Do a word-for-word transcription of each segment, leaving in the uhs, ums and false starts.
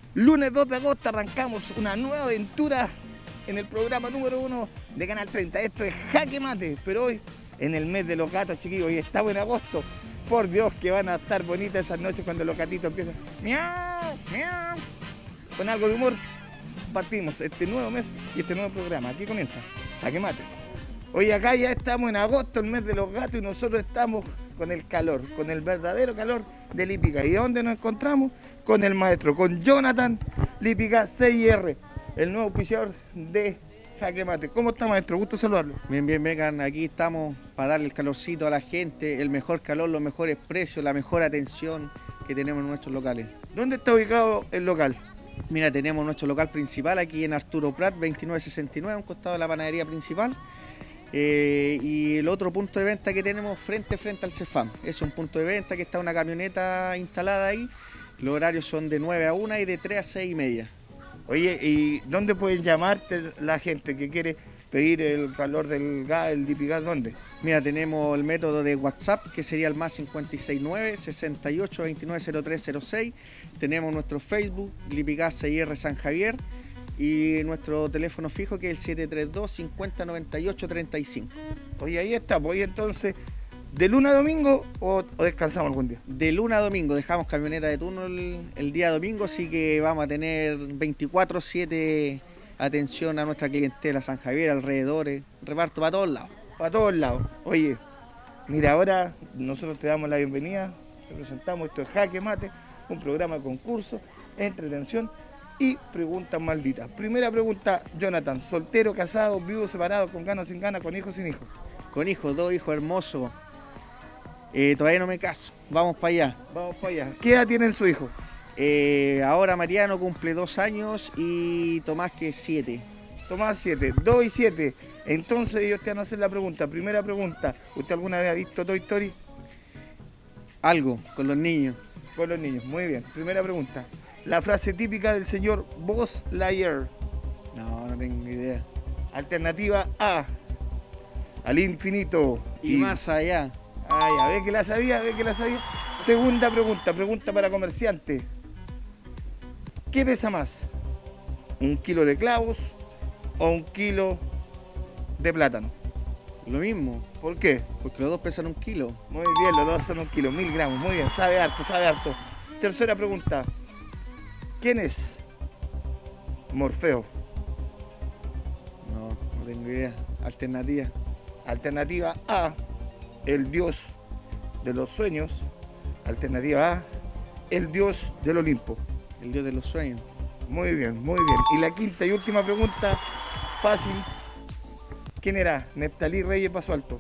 Lunes dos de agosto arrancamos una nueva aventura en el programa número uno de Canal treinta. Esto es Jaque Mate, pero hoy en el mes de los gatos, chiquillos, y estamos en agosto. Por Dios que van a estar bonitas esas noches cuando los gatitos empiezan miau, miau. Con algo de humor partimos este nuevo mes y este nuevo programa. Aquí comienza Jaque Mate. Hoy acá ya estamos en agosto, el mes de los gatos, y nosotros estamos con el calor, con el verdadero calor de Lípica. ¿Y dónde nos encontramos? Con el maestro, con Jonathan Lípica C I R, el nuevo auspiciador de Jaque Mate. ¿Cómo está, maestro? Gusto saludarlo. Bien, bien, vengan, aquí estamos para darle el calorcito a la gente, el mejor calor, los mejores precios, la mejor atención que tenemos en nuestros locales. ¿Dónde está ubicado el local? Mira, tenemos nuestro local principal aquí en Arturo Prat, veintinueve sesenta y nueve, a un costado de la panadería principal. Eh, y el otro punto de venta que tenemos frente frente al Cefam. Es un punto de venta que está una camioneta instalada ahí. Los horarios son de nueve a una y de tres a seis y media. Oye, ¿y dónde pueden llamarte la gente que quiere pedir el calor del gas, el Lípica? ¿Dónde? Mira, tenemos el método de WhatsApp, que sería el más cinco seis nueve, sesenta y ocho, veintinueve, cero tres cero seis. Tenemos nuestro Facebook, Lípica C I R San Javier, y nuestro teléfono fijo, que es el siete tres dos, cincuenta, noventa y ocho, treinta y cinco. Oye, ahí está, pues entonces, ¿de lunes a domingo o, o descansamos algún día? De lunes a domingo, dejamos camioneta de turno el, el día domingo, así que vamos a tener veinticuatro siete atención a nuestra clientela, San Javier, alrededores, reparto para todos lados. Para todos lados. Oye, mira, ahora nosotros te damos la bienvenida, te presentamos, esto es Jaque Mate, un programa de concurso, entretención y preguntas malditas. Primera pregunta, Jonathan: ¿soltero, casado, vivo, separado, con ganas, sin ganas, con hijos, sin hijos? Con hijos, dos hijos hermosos. Eh, todavía no me caso, vamos para allá. Vamos para allá. ¿Qué edad tienen su hijo? Eh, ahora Mariano cumple dos años y Tomás, que es siete. Tomás, siete, dos y siete. Entonces ellos te van a hacer la pregunta. Primera pregunta, ¿usted alguna vez ha visto Toy Story? Algo, con los niños. Con los niños, muy bien. Primera pregunta, la frase típica del señor Buzz Lightyear. No, no tengo idea. Alternativa A: al infinito Y, y más allá. Ah, ya, ve que la sabía, ve que la sabía. Segunda pregunta, pregunta para comerciantes. ¿Qué pesa más? ¿Un kilo de clavos o un kilo de plátano? Lo mismo. ¿Por qué? Porque los dos pesan un kilo. Muy bien, los dos son un kilo, mil gramos. Muy bien, sabe harto, sabe harto. Tercera pregunta. ¿Quién es Morfeo? No, no tengo idea. Alternativa. Alternativa A: el dios de los sueños. Alternativa A: el dios del Olimpo. El dios de los sueños. Muy bien, muy bien. Y la quinta y última pregunta, fácil. ¿Quién era Neftalí Reyes Paso Alto?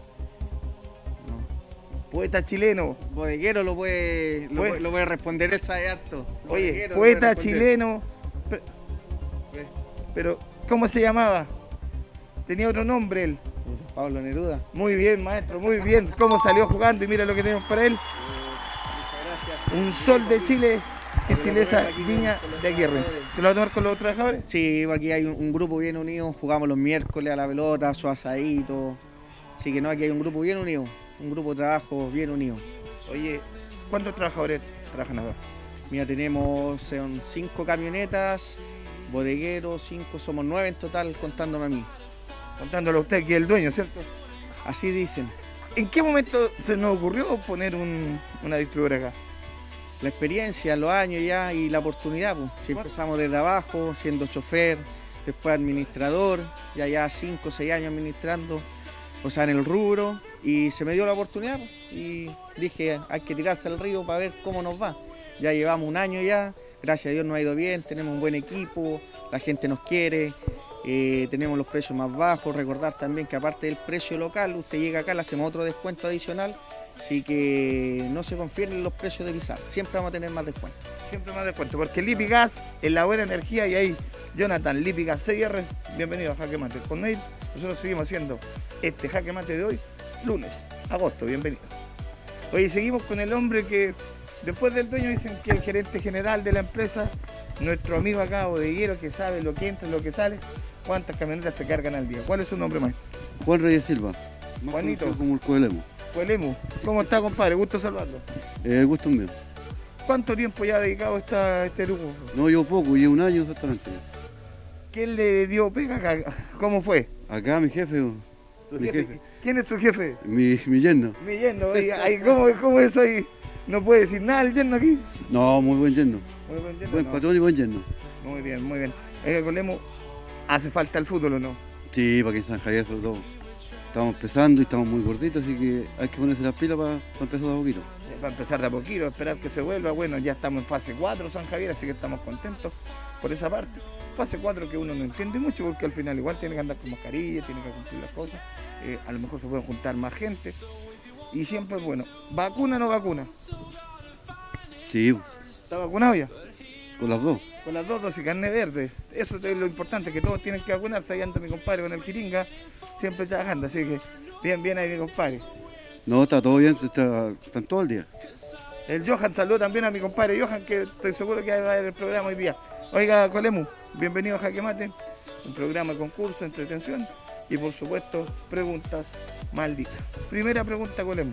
No. Poeta chileno. Bodeguero lo puede, lo, Pues, lo puede responder, él sabe harto. Oye, Bodeguero poeta chileno. Pero, Pues, pero, ¿cómo se llamaba? Tenía otro nombre él. Pablo Neruda. Muy bien, maestro, muy bien. ¿Cómo salió jugando? Y mira lo que tenemos para él. Muchas gracias. Un sol de Chile, gentileza Viña de Aguirre. ¿Se lo va a tomar con los otros trabajadores? Sí, aquí hay un, un grupo bien unido, jugamos los miércoles a la pelota, su asadito. Así que no, aquí hay un grupo bien unido, un grupo de trabajo bien unido. Oye, ¿cuántos trabajadores trabajan acá? Mira, tenemos son cinco camionetas, bodegueros, cinco, somos nueve en total, contándome a mí. Contándole a usted que es el dueño, ¿cierto? Así dicen. ¿En qué momento se nos ocurrió poner un, una distribuidora acá? La experiencia, los años ya y la oportunidad, pues. Si empezamos desde abajo, siendo chofer, después administrador, ya ya cinco o seis años administrando, o sea, en el rubro, y se me dio la oportunidad, pues, y dije, hay que tirarse al río para ver cómo nos va. Ya llevamos un año ya, gracias a Dios nos ha ido bien, tenemos un buen equipo, la gente nos quiere, eh, tenemos los precios más bajos. Recordar también que aparte del precio local, usted llega acá, le hacemos otro descuento adicional. Así que no se confíen en los precios de Bizar, siempre vamos a tener más descuento. Siempre más descuento, porque Lípigas es la buena energía y ahí Jonathan Lípica C I R, bienvenido a Jaque Mate. Con él nosotros seguimos haciendo este Jaque Mate de hoy, lunes, agosto, bienvenido. Oye, seguimos con el hombre que después del dueño dicen que el gerente general de la empresa, nuestro amigo acá, bodeguero, que sabe lo que entra, lo que sale, cuántas camionetas se cargan al día. ¿Cuál es su nombre, maestro? Juan Reyes Silva. Juanito. Como el Coelemo. Pues Lemu, ¿cómo está, compadre? Gusto saludarlo. Eh, gusto mío. ¿Cuánto tiempo ya ha dedicado esta, a este grupo? No, yo poco, llevo un año exactamente. ¿Quién le dio pega acá? ¿Cómo fue? Acá mi jefe, ¿Su mi jefe? jefe, ¿Quién es su jefe? mi, mi yerno. Mi yerno. Oiga, ay, ¿cómo, ¿Cómo es hoy? ¿No puede decir nada el yerno aquí? No, muy buen yerno. Muy buen yerno, Buen no. patrón y buen yerno. Muy bien, muy bien. Oiga, Colemo, ¿hace falta el fútbol o no? Sí, para que San Javier sobre todo. Estamos empezando y estamos muy gorditos, así que hay que ponerse las pilas para, para empezar de a poquito. Va a empezar de a poquito, esperar que se vuelva. Bueno, ya estamos en fase cuatro San Javier, así que estamos contentos por esa parte. Fase cuatro que uno no entiende mucho porque al final igual tiene que andar con mascarilla, tiene que cumplir las cosas. Eh, a lo mejor se pueden juntar más gente. Y siempre es bueno. ¿Vacuna o no vacuna? Sí, ¿Está vacunado ya? con las dos. Con las dos dosis, carne verde. Eso es lo importante, que todos tienen que vacunarse. Ahí anda mi compadre con el Quiringa, siempre trabajando. Así que bien, bien ahí mi compadre. No, está todo bien, está, están todo el día. El Johan saludó también a mi compadre Johan, que estoy seguro que va a ver el programa hoy día. Oiga, Colemu, bienvenido a Jaque Mate, un programa de concurso, entretención y por supuesto preguntas malditas. Primera pregunta, Colemu.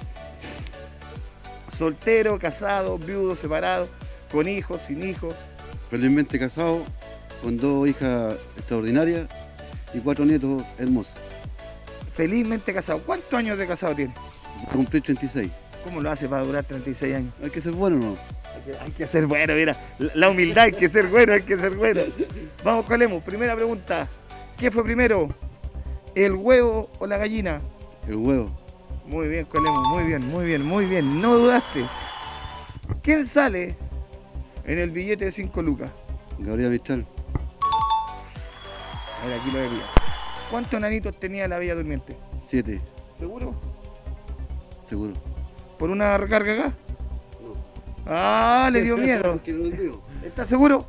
Soltero, casado, viudo, separado, con hijos, sin hijos. Felizmente casado, con dos hijas extraordinarias y cuatro nietos hermosos. Felizmente casado. ¿Cuántos años de casado tiene? Cumplí treinta y seis. ¿Cómo lo hace para durar treinta y seis años? Hay que ser bueno, ¿no? Hay que, hay que ser bueno, mira. La humildad, hay que ser bueno, hay que ser bueno. Vamos, Colemu. Primera pregunta. ¿Qué fue primero? ¿El huevo o la gallina? El huevo. Muy bien, Colemu. Muy bien, muy bien, muy bien. No dudaste. ¿Quién sale en el billete de cinco lucas? Gabriela Mistral. A ver, aquí lo vería. ¿Cuántos nanitos tenía la Bella Durmiente? Siete, ¿Seguro? seguro. ¿Por una recarga acá? Ah, le dio miedo. Que no lo digo. ¿Estás seguro?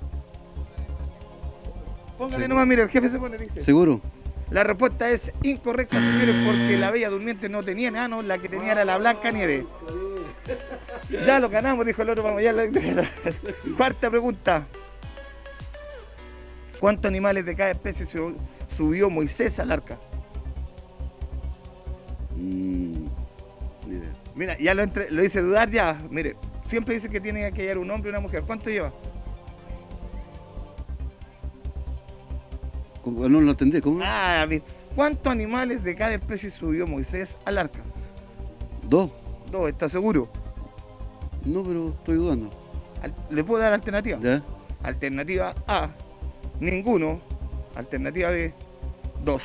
Póngale Sí. nomás, mira, el jefe se pone, dice. ¿Seguro? La respuesta es incorrecta, señores, porque la Bella Durmiente no tenía enanos, la que tenía era la Blanca Nieve. Ya lo ganamos, dijo el otro, vamos, ya lo... Cuarta pregunta. ¿Cuántos animales de cada especie su- subió Moisés al arca? Mm, ni idea. Mira, ya lo, entre- lo hice dudar ya. Mire, siempre dice que tiene que hallar un hombre y una mujer. ¿Cuánto lleva? ¿Cómo? No lo entendí, ¿cómo? Ah, mira. ¿Cuántos animales de cada especie subió Moisés al arca? Dos. Dos, ¿está seguro? No, pero estoy dudando. Al- ¿Le puedo dar alternativa? ¿Ya? Alternativa A, ninguno. Alternativa B, dos.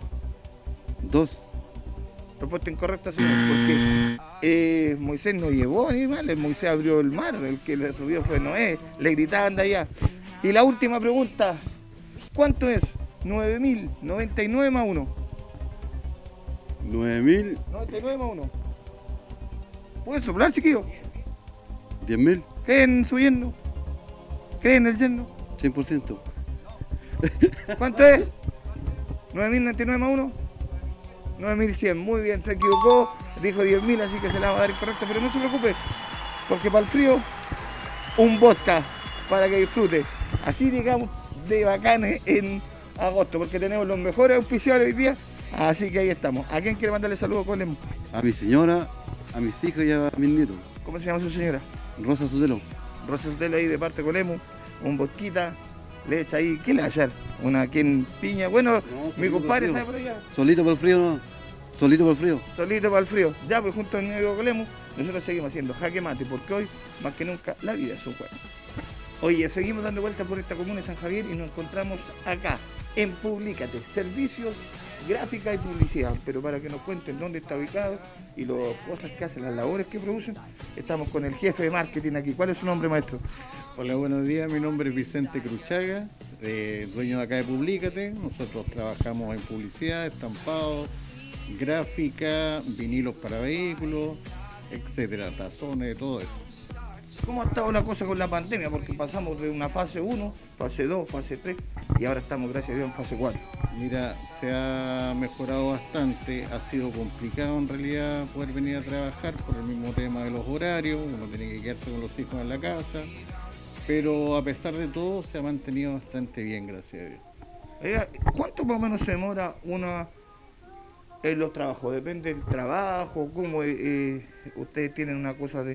Dos. Respuesta incorrecta, señor, porque eh, Moisés no llevó animales, Moisés abrió el mar, el que le subió fue Noé, le gritaban de allá. Y la última pregunta, ¿cuánto es? nueve mil noventa y nueve más uno. Nueve mil, noventa y nueve más uno. ¿Pueden soplar, chiquillos? diez mil, ¿Creen en su yerno? ¿Creen en el yerno? cien por ciento. ¿Cuánto es? nueve mil noventa y nueve más uno. nueve mil cien, muy bien, se equivocó, dijo diez mil, así que se la va a dar incorrecto, pero no se preocupe, porque para el frío, un vodka para que disfrute. Así digamos de bacanes en agosto, porque tenemos los mejores auspiciadores hoy día, así que ahí estamos. ¿A quién quiere mandarle saludos, Colem? A mi señora, a mis hijos y a mis nietos. ¿Cómo se llama su señora? Rosa Sotelo. Rosa Sotelo ahí de parte de Colemu, un vodquita, le echa ahí, ¿qué le va a echar? Una quien piña, bueno, No, mi solito compadre por sabe frío. por allá. Solito por el frío, ¿no? Solito por el frío. Solito para el frío. Ya, pues junto al negro Colemu, nosotros seguimos haciendo jaque mate, porque hoy, más que nunca, la vida es un juego. Oye, seguimos dando vueltas por esta comuna de San Javier y nos encontramos acá, en Publícate, servicios, gráfica y publicidad. Pero para que nos cuenten dónde está ubicado y las cosas que hacen, las labores que producen, estamos con el jefe de marketing aquí. ¿Cuál es su nombre, maestro? Hola, buenos días. Mi nombre es Vicente Cruchaga, eh, dueño de acá de Publícate. Nosotros trabajamos en publicidad, estampado, gráfica, vinilos para vehículos, etcétera, tazones, todo eso. ¿Cómo ha estado la cosa con la pandemia? Porque pasamos de una fase uno, fase dos, fase tres y ahora estamos, gracias a Dios, en fase cuatro. Mira, se ha mejorado bastante, ha sido complicado en realidad poder venir a trabajar por el mismo tema de los horarios, uno tiene que quedarse con los hijos en la casa, pero a pesar de todo se ha mantenido bastante bien, gracias a Dios. Oiga, ¿cuánto más o menos se demora una en los trabajos? ¿Depende del trabajo? ¿Cómo eh, ustedes tienen una cosa de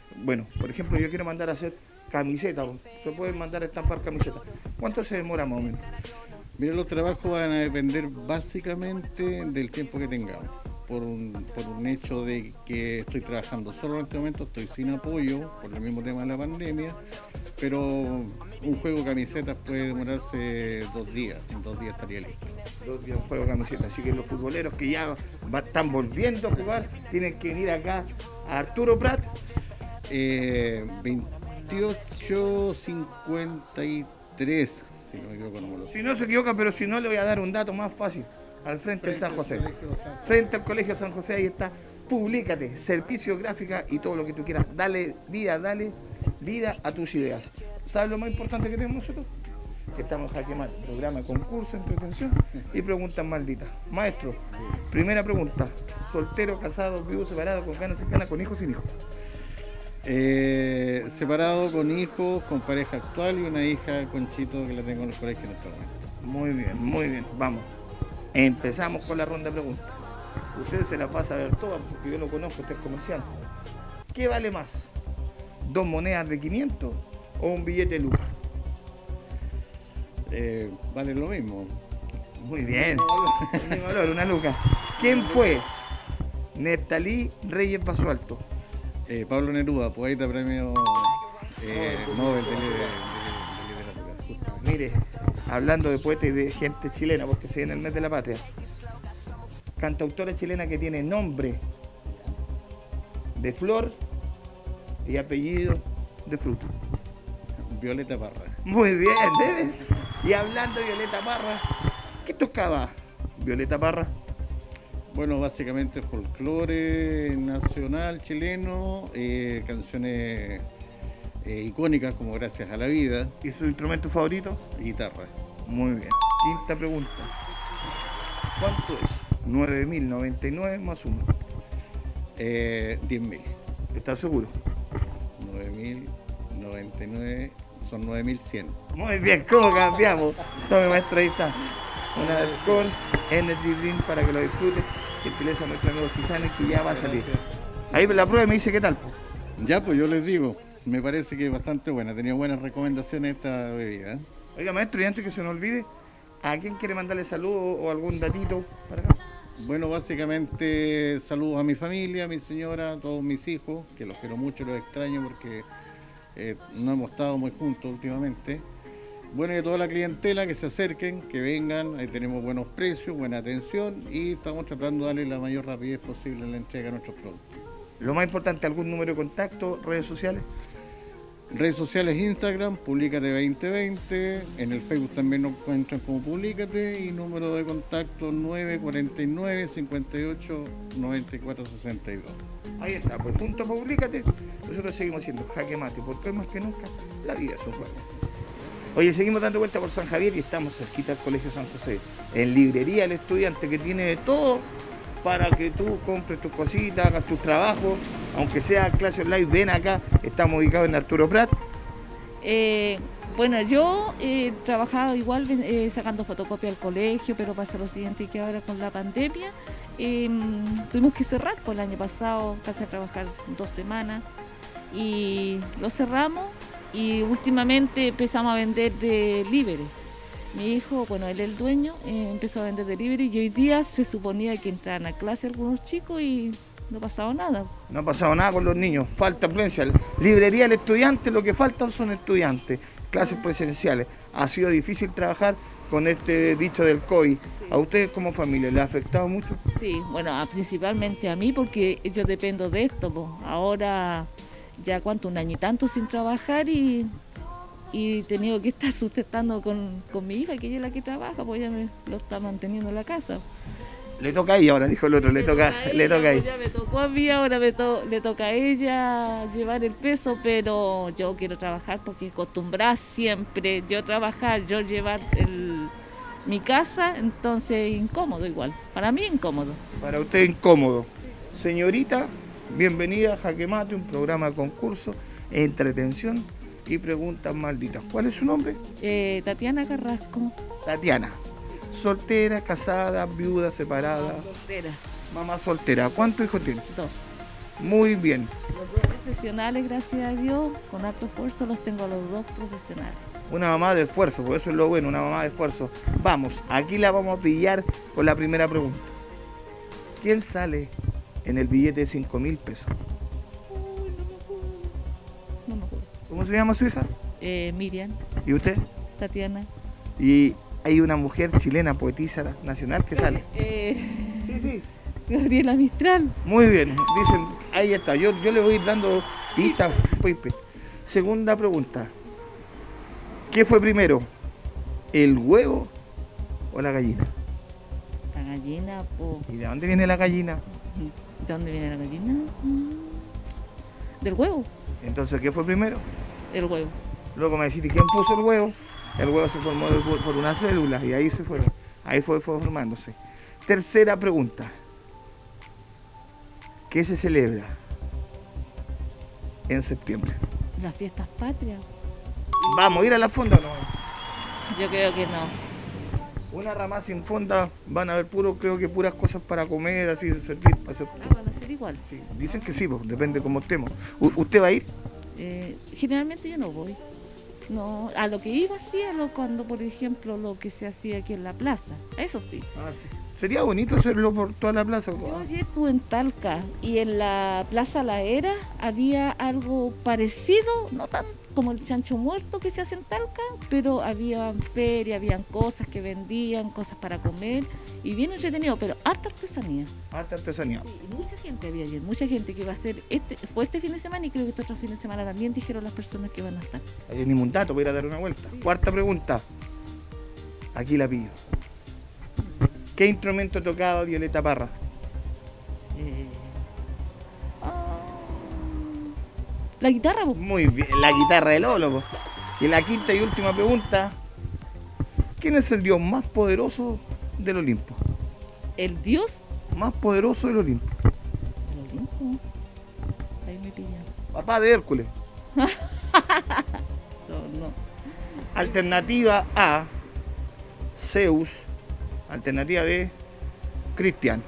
bueno, por ejemplo, yo quiero mandar a hacer camisetas, se pueden mandar a estampar camisetas. ¿Cuánto se demora más o menos? Mira, los trabajos van a depender básicamente del tiempo que tengamos. Por un, por un hecho de que estoy trabajando solo en este momento, estoy sin apoyo por el mismo tema de la pandemia, pero un juego de camisetas puede demorarse dos días, en dos días estaría listo. Dos días un juego de camisetas, así que los futboleros que ya va, están volviendo a jugar tienen que venir acá a Arturo Prat. Eh, veintiocho cincuenta y tres, si no me equivoco, no me lo sé. Si no se equivoca, pero si no le voy a dar un dato más fácil. Al frente, frente del San José. Frente al Colegio San José, ahí está. Publícate, servicio gráfica y todo lo que tú quieras. Dale vida, dale vida a tus ideas. ¿Sabes lo más importante que tenemos nosotros? Que estamos en Jaque Mate, programa, concurso, entretención y preguntas malditas. Maestro, primera pregunta. ¿Soltero, casado, viudo, separado, con ganas, sin ganas, con hijos, sin hijos? Eh, separado, con hijos, con pareja actual y una hija, Conchito, que la tengo en el colegio en este momento. Muy bien, muy bien. Vamos. Empezamos con la ronda de preguntas. Usted se la pasa a ver todas porque yo lo conozco, usted es comerciante. ¿Qué vale más? ¿Dos monedas de quinientos o un billete de lucas? Eh, vale lo mismo. Muy bien. Un valor, una luca. ¿Quién fue Neftalí Reyes Basualto? Eh, Pablo Neruda, poeta premio eh, Nobel de, de, de, de literatura. Mire, hablando de poeta y de gente chilena, porque se viene el mes de la patria. Cantautora chilena que tiene nombre de flor y apellido de fruto. Violeta Parra. Muy bien, ¿debe? Y hablando de Violeta Parra, ¿qué tocaba Violeta Parra? Bueno, básicamente folclore nacional chileno, eh, canciones eh, icónicas como Gracias a la Vida. ¿Y su instrumento favorito? Guitarra. Muy bien. Quinta pregunta. ¿Cuánto es nueve mil noventa y nueve más uno? Eh, diez mil. ¿Estás seguro? nueve mil noventa y nueve son nueve mil cien. Muy bien, ¿cómo cambiamos? Tome, maestro, ahí está. Una Skol Energy Drink para que lo disfrute. Gentileza a nuestro amigo Cisane, que ya va a salir. Ahí la prueba y me dice qué tal. Ya, pues yo les digo, me parece que es bastante buena. Tenía buenas recomendaciones esta bebida. ¿eh? Oiga, maestro, y antes que se nos olvide, ¿a quién quiere mandarle saludos o algún datito para acá? Bueno, básicamente saludos a mi familia, a mi señora, a todos mis hijos, que los quiero mucho, los extraño porque eh, no hemos estado muy juntos últimamente. Bueno, y a toda la clientela que se acerquen, que vengan, ahí tenemos buenos precios, buena atención y estamos tratando de darle la mayor rapidez posible en la entrega de nuestros productos. Lo más importante, ¿algún número de contacto, redes sociales? Redes sociales, Instagram, Publícate veinte veinte, en el Facebook también nos encuentran como Publícate y número de contacto nueve cuatro nueve, cinco ocho, nueve cuatro seis dos. Ahí está, pues junto a Publícate, nosotros seguimos haciendo Jaque Mate, porque hoy más que nunca la vida es un juego. Oye, seguimos dando vuelta por San Javier y estamos cerquita del Colegio San José, en Librería El Estudiante, que tiene de todo para que tú compres tus cositas, hagas tus trabajos, aunque sea clase online, ven acá, estamos ubicados en Arturo Prat. Eh, bueno, yo he eh, trabajado igual eh, sacando fotocopia al colegio, pero pasa lo siguiente que ahora con la pandemia eh, tuvimos que cerrar, por el año pasado casi a trabajar dos semanas y lo cerramos. Y últimamente empezamos a vender delivery. Mi hijo, bueno, él es el dueño, eh, empezó a vender delivery y hoy día se suponía que entraran a clase algunos chicos y no ha pasado nada. No ha pasado nada con los niños, falta afluencia. Librería El Estudiante, lo que faltan son estudiantes, clases presenciales. Ha sido difícil trabajar con este dicho del COVID. ¿A ustedes como familia les ha afectado mucho? Sí, bueno, principalmente a mí porque yo dependo de esto. Pues. Ahora ya cuánto, un año y tanto sin trabajar y, y he tenido que estar sustentando con, con mi hija, que ella es la que trabaja, pues ella me lo está manteniendo en la casa. Le toca a ella ahora, dijo el otro, le, le toca, toca a ella, le toca a ella. Pues ya me tocó a mí, ahora me to, le toca a ella llevar el peso, pero yo quiero trabajar porque acostumbrada siempre, yo trabajar, yo llevar el, mi casa, entonces incómodo igual, para mí incómodo. Para usted incómodo. Señorita, bienvenida a Jaque Mate, un programa de concurso, entretención y preguntas malditas. ¿Cuál es su nombre? Eh, Tatiana Carrasco. Tatiana. Soltera, casada, viuda, separada. Soltera. Mamá soltera. ¿Cuántos hijos tiene? Dos. Muy bien. Los dos profesionales, gracias a Dios, con harto esfuerzo los tengo a los dos profesionales. Una mamá de esfuerzo, por eso es lo bueno, una mamá de esfuerzo. Vamos, aquí la vamos a pillar con la primera pregunta. ¿Quién sale en el billete de cinco mil pesos? No me acuerdo. ¿Cómo se llama su hija? Eh, Miriam, ¿Y usted? Tatiana. Y hay una mujer chilena, poetisa nacional, que sale. Eh, Sí, sí. Gabriela Mistral. Muy bien, dicen, ahí está, yo, yo le voy a ir dando pistas. Pipe. Segunda pregunta. ¿Qué fue primero? ¿El huevo o la gallina? La gallina, po. ¿Y de dónde viene la gallina? ¿De dónde viene la gallina? Mm. Del huevo. Entonces, ¿qué fue primero? El huevo. Luego me decís, ¿quién puso el huevo? El huevo se formó de- por por una célula y ahí se fue, ahí fue, fue formándose. Tercera pregunta. ¿Qué se celebra en septiembre? Las fiestas patrias. ¿Vamos a ir a la fonda o no? Yo creo que no. Una rama sin fonda, van a haber puro, creo que puras cosas para comer, así, servir, para hacer. Ah, van a ser igual. Sí, dicen que sí, pues, depende cómo estemos. U- ¿Usted va a ir? Eh, generalmente yo no voy. No, a lo que iba sí, a lo cuando, por ejemplo, lo que se hacía aquí en la plaza. Eso sí. Sería bonito hacerlo por toda la plaza. Yo ayer estuve en Talca y en la Plaza La Era había algo parecido, no tan como el chancho muerto que se hace en Talca, pero había feria, habían cosas que vendían, cosas para comer y bien entretenido, pero harta artesanía. Harta artesanía. Y mucha gente había ayer, mucha gente que iba a hacer, este, fue este fin de semana y creo que este otro fin de semana también dijeron las personas que van a estar. Hay ni un dato, voy a ir a dar una vuelta. Cuarta pregunta. Aquí la pillo. ¿Qué instrumento tocaba Violeta Parra? Eh, ah, la guitarra, po. Muy bien, la guitarra de Lolo. po. Y la quinta y última pregunta. ¿Quién es el dios más poderoso del Olimpo? El dios Más poderoso del Olimpo. del Olimpo. Ahí me pillan. Papá de Hércules. No, no. Alternativa A, Zeus. Alternativa B, Cristian.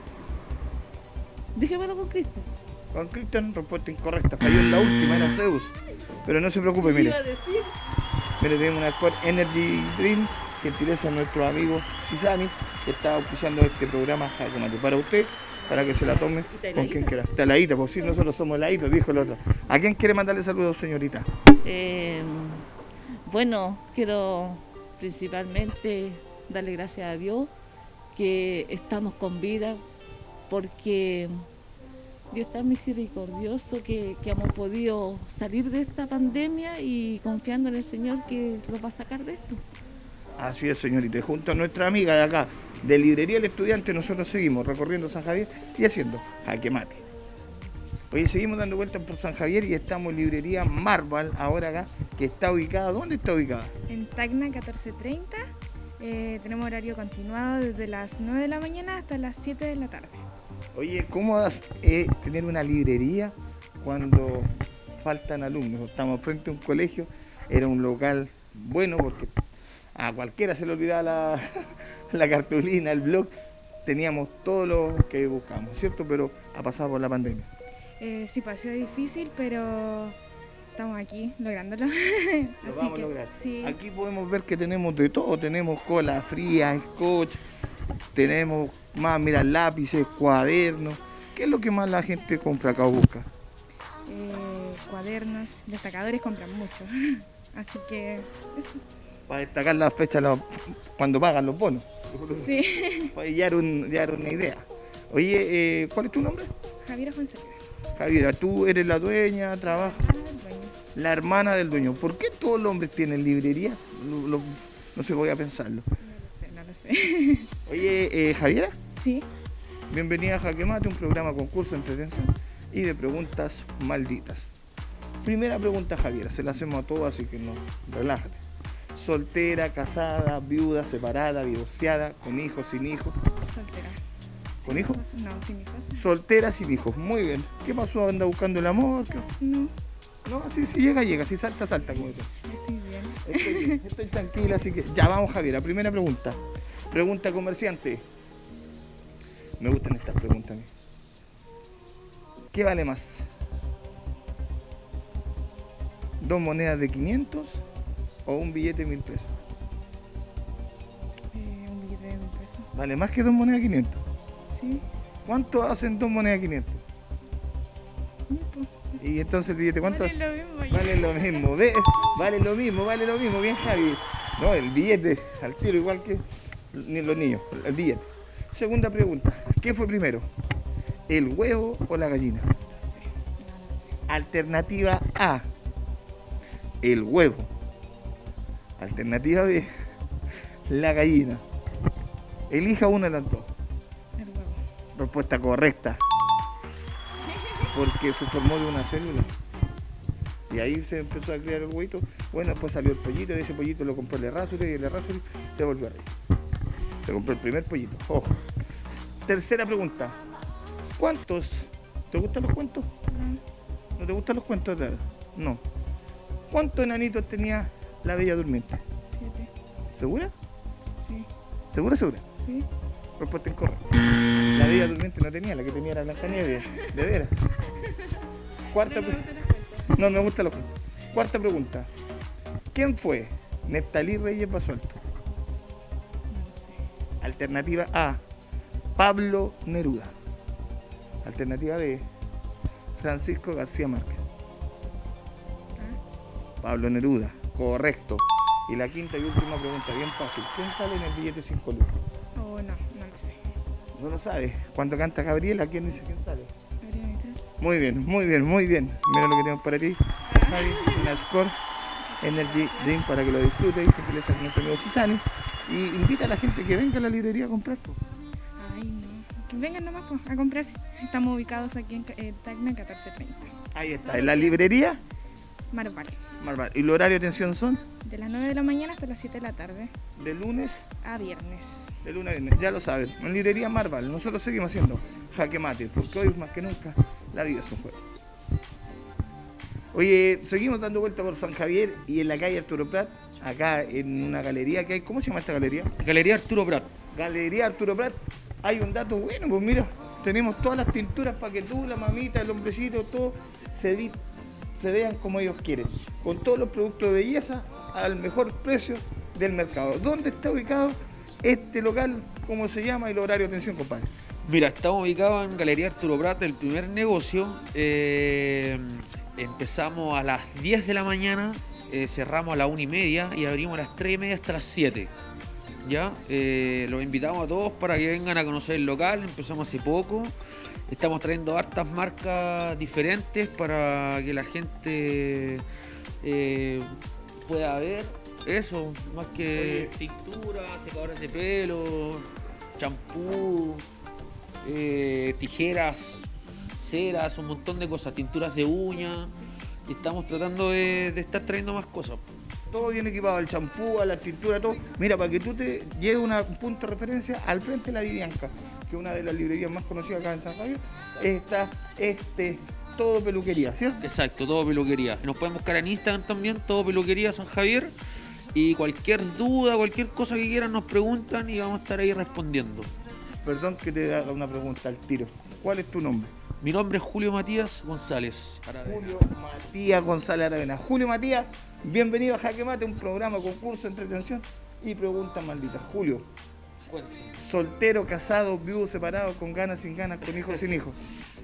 Déjemelo con Cristo. Con Cristian, respuesta incorrecta. Falló en la última, era Zeus. Pero no se preocupe, mire. Iba a decir. Mire, tenemos una Sport Energy Drink, gentileza de nuestro amigo Cisani, que está auspiciando este programa Jaque Mate para usted, para que se la tome con quien quiera. Está heladita, por si nosotros somos heladitos, dijo el otro. ¿A quién quiere mandarle saludos, señorita? Eh, bueno, quiero principalmente darle gracias a Dios que estamos con vida, porque Dios está misericordioso, que, que hemos podido salir de esta pandemia y confiando en el Señor que nos va a sacar de esto. Así es, señorita. Y junto a nuestra amiga de acá, de Librería El Estudiante, nosotros seguimos recorriendo San Javier y haciendo Jaque Mate. Oye, seguimos dando vueltas por San Javier y estamos en Librería Marval, ahora acá, que está ubicada. ¿Dónde está ubicada? En Tacna catorce treinta, eh, tenemos horario continuado desde las nueve de la mañana hasta las siete de la tarde. Oye, ¿cómo es eh, tener una librería cuando faltan alumnos? Estamos frente a un colegio, era un local bueno porque a cualquiera se le olvidaba la, la cartulina, el blog, teníamos todo lo que buscamos, ¿cierto? Pero ha pasado por la pandemia. Eh, sí, pareció difícil, pero estamos aquí lográndolo. Lo Así vamos que, a lograr. sí. Aquí podemos ver que tenemos de todo, tenemos cola fría, scotch, tenemos más, mira, lápices, cuadernos. ¿Qué es lo que más la gente compra acá o busca? Eh, cuadernos, destacadores compran mucho. Así que eso. Para destacar las fechas la- cuando pagan los bonos. Sí. Para llevar, un, llevar una idea. Oye, eh, ¿cuál es tu nombre? Javiera Fonseca, Javiera, tú eres la dueña, trabajas, hermana del dueño. la hermana del dueño. ¿Por qué todos los hombres tienen librería? Lo- lo- no sé, voy a pensarlo. No lo sé, no lo sé. Oye, eh, Javiera, Sí. bienvenida a Jaque Mate, un programa concurso de entretención y de preguntas malditas. Primera pregunta, Javiera, se la hacemos a todos, así que no, relájate. Soltera, casada, viuda, separada, divorciada, con hijos, sin hijos. Soltera. ¿Con hijos? No, sin hijos. Soltera, sin hijos. Muy bien. ¿Qué pasó? ¿Anda buscando el amor? ¿Qué? No, No, si, si llega, llega. Si salta, salta. Como dice. estoy bien. Estoy bien, estoy tranquila, así que ya vamos, Javiera. Primera pregunta. Pregunta comerciante. Me gustan estas preguntas a mí. ¿Qué vale más? ¿Dos monedas de quinientos o un billete de mil pesos? Eh, un billete de mil pesos. ¿Vale más que dos monedas de quinientos? Sí. ¿Cuánto hacen dos monedas de quinientos? Mm, pues, Y entonces el billete, ¿cuánto? vale lo mismo. ya. Vale lo mismo, ¿ves? Vale lo mismo, vale lo mismo, bien Javi. No, el billete al tiro igual que ni los niños, el billete. Segunda pregunta, ¿qué fue primero? ¿El huevo o la gallina? No sé. No, no sé. Alternativa A, el huevo. Alternativa B, la gallina. Elija una de las dos. El huevo. Respuesta correcta. Porque se formó de una célula. Y ahí se empezó a crear el huevito. Bueno, después salió el pollito, de ese pollito lo compró el Errázuriz y el Errázuriz se volvió rey. Se compró el primer pollito. Ojo. Tercera pregunta. ¿Cuántos? ¿Te gustan los cuentos? No, ¿No te gustan los cuentos de hadas? No. ¿Cuántos enanitos tenía la Bella Durmiente? siete. ¿Segura? Sí. ¿Segura, segura? Sí. Respuesta incorrecta. La Bella Durmiente no tenía, la que tenía era Blancanieves. De veras. Cuarta No me pregunta. gustan las cuentas. No me gustan los cuentos. Cuarta pregunta. ¿Quién fue Neftalí Reyes Basualto? No lo sé. Alternativa A, Pablo Neruda. Alternativa B, Francisco García Márquez. Ah, Pablo Neruda, correcto. Y la quinta y última pregunta, bien fácil. ¿Quién sale en el billete de cinco lucas? oh, no, no lo sé. No lo sabes. Cuando canta Gabriela, ¿quién dice quién sale? Gabriela Mistral. Muy bien, muy bien, muy bien. Mira lo que tenemos para ti. Javi, una Score Energy Drink para que lo disfrutes. Gentileza con nuestro amigo Chisani. Y invita a la gente que venga a la librería a comprar. po. Ay, no. Que vengan nomás pues, a comprar. Estamos ubicados aquí en eh, Tacna catorce treinta. Ahí está, en la librería Marval. Marval. ¿Y los horarios de atención son? De las nueve de la mañana hasta las siete de la tarde. De lunes, A viernes. de lunes a viernes. Ya lo saben. En librería Marval. Nosotros seguimos haciendo jaque mate. Porque hoy más que nunca la vida es un juego. Oye, seguimos dando vuelta por San Javier y en la calle Arturo Prat, acá en una galería que hay. ¿Cómo se llama esta galería? Galería Arturo Prat. Galería Arturo Prat. Hay un dato bueno, pues mira, tenemos todas las tinturas para que tú, la mamita, el hombrecito, todo se, vi- se vean como ellos quieren. Con todos los productos de belleza al mejor precio del mercado. ¿Dónde está ubicado este local? ¿Cómo se llama? Y el horario de atención, compadre. Mira, estamos ubicados en Galería Arturo Prat, el primer negocio. Eh, empezamos a las diez de la mañana, eh, cerramos a las una y media y abrimos a las tres y media hasta las siete. ¿Ya? Eh, los invitamos a todos para que vengan a conocer el local. Empezamos hace poco. Estamos trayendo hartas marcas diferentes para que la gente eh, pueda ver eso, más que tinturas, secadores de pelo, champú, eh, tijeras, ceras, un montón de cosas, tinturas de uñas. Y estamos tratando de, de estar trayendo más cosas. Todo bien equipado, el champú, a la tintura, todo. Mira, para que tú te lleves una- un punto de referencia, al frente de la Vivianca, que es una de las librerías más conocidas acá en San Javier, está este, todo peluquería, ¿cierto? Exacto, todo peluquería. Nos pueden buscar en Instagram también, todo peluquería San Javier. Y cualquier duda, cualquier cosa que quieran nos preguntan y vamos a estar ahí respondiendo. Perdón que te haga una pregunta al tiro. ¿Cuál es tu nombre? Mi nombre es Julio Matías González. Aravena. Julio Matías González Aravena. Julio Matías, bienvenido a Jaque Mate, un programa, concurso, entretención y preguntas malditas. Julio, Cuéntame. soltero, casado, viudo, separado, con ganas, sin ganas, con hijos, sin hijos.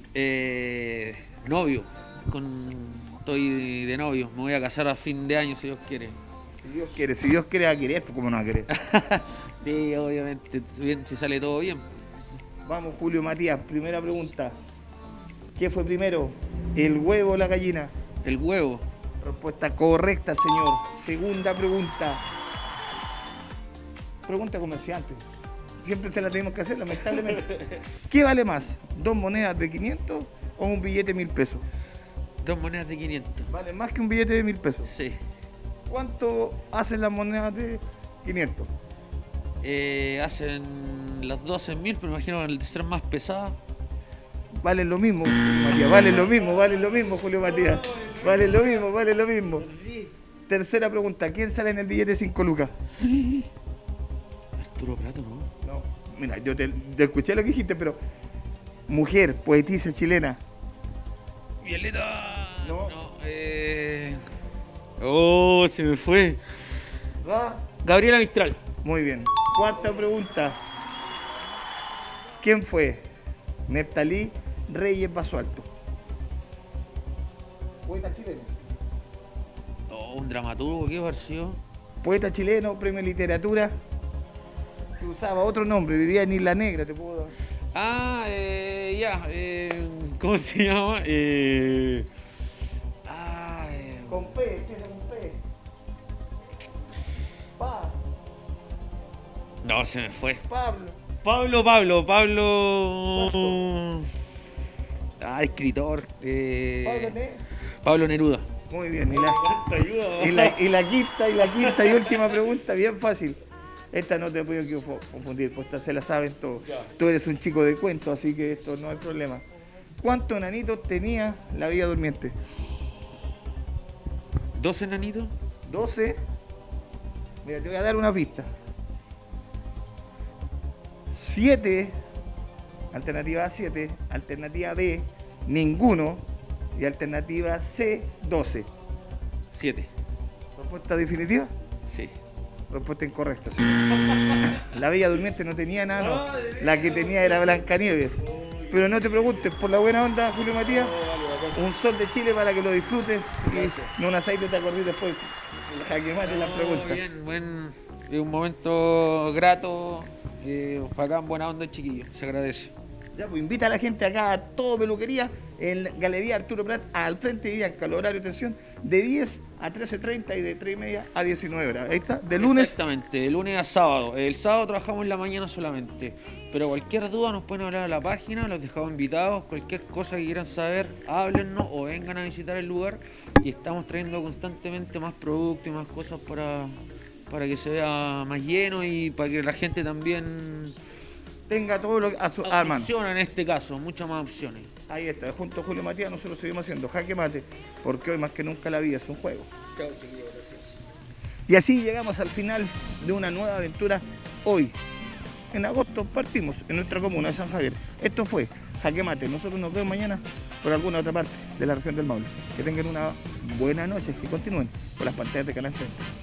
Eh, novio. Con... Estoy de novio. Me voy a casar a fin de año si Dios quiere. Si Dios quiere, si Dios quiere va a querer, pues cómo no va a querer. Sí, obviamente. Bien, si sale todo bien. Vamos, Julio Matías, primera pregunta. ¿Qué fue primero, el huevo o la gallina? El huevo. Respuesta correcta, señor. Segunda pregunta. Pregunta comerciante. Siempre se la tenemos que hacer, lamentablemente. ¿Qué vale más? ¿Dos monedas de quinientos o un billete de mil pesos? Dos monedas de quinientos. Vale más que un billete de mil pesos. Sí. ¿Cuánto hacen las monedas de quinientos? Eh, hacen las doce mil, pero imagino el de ser más pesada. Vale lo mismo, Julio Matías. Vale lo mismo, vale lo mismo, Julio Matías. Vale lo mismo, vale lo mismo. Tercera pregunta. ¿Quién sale en el billete de cinco lucas? Arturo Prato, ¿no? No, mira, yo te, te escuché lo que dijiste, pero mujer, poetisa chilena, Violeta. No. No, eh... Oh, se me fue. ¿Va? Gabriela Mistral. Muy bien. Cuarta pregunta. ¿Quién fue Neftalí Reyes Basualto? Poeta chileno. Oh, un dramaturgo, ¿qué pareció? Poeta chileno, premio de literatura. Que usaba otro nombre, vivía en Isla Negra, te puedo dar. Ah, eh, ya, eh, ¿cómo se llama? Eh, ah, eh, Con P, empieza con P. Pa, no, se me fue. Pablo. Pablo, Pablo, Pablo. Ah, escritor. Eh, Pablo Ne- Pablo Neruda. Muy bien. Y la, y, la, y la quinta, y la quinta y última pregunta, bien fácil. Esta no te puedo confundir, pues esta se la saben todos. Tú eres un chico de cuento, así que esto no hay problema. ¿Cuántos enanitos tenía la Bella Durmiente? ¿Dos enanitos? doce. Mira, te voy a dar una pista. siete. Alternativa A, siete. Alternativa B, ninguno. Y alternativa C, doce. Siete. ¿Respuesta definitiva? Sí. Respuesta incorrecta, sí. La Bella Durmiente no tenía nada, no. La que tenía era Blancanieves. Pero no te preguntes, por la buena onda, Julio Matías, un sol de Chile para que lo disfrutes y no un aceite te acordé después. Jaque mate las No, preguntas. bien, buen, es un momento grato, eh, bacán, buena onda, chiquillo, se agradece. Ya, pues invita a la gente acá a todo peluquería en Galería Arturo Prat al frente de Bianca, el horario de atención de diez a trece treinta y de tres y media a diecinueve horas. Ahí está, de lunes. Exactamente, de lunes a sábado. El sábado trabajamos en la mañana solamente, pero cualquier duda nos pueden hablar a la página, los dejamos invitados, cualquier cosa que quieran saber, háblennos o vengan a visitar el lugar y estamos trayendo constantemente más productos y más cosas para, para que se vea más lleno y para que la gente también Tenga todo lo que a su a mano. opciones en este caso, muchas más opciones. Ahí está, junto a Julio Matías nosotros seguimos haciendo Jaque Mate, porque hoy más que nunca la vida es un juego. Y así llegamos al final de una nueva aventura hoy. En agosto partimos en nuestra comuna de San Javier. Esto fue Jaque Mate. Nosotros nos vemos mañana por alguna otra parte de la región del Maule. Que tengan una buena noche, que continúen con las pantallas de Canal treinta.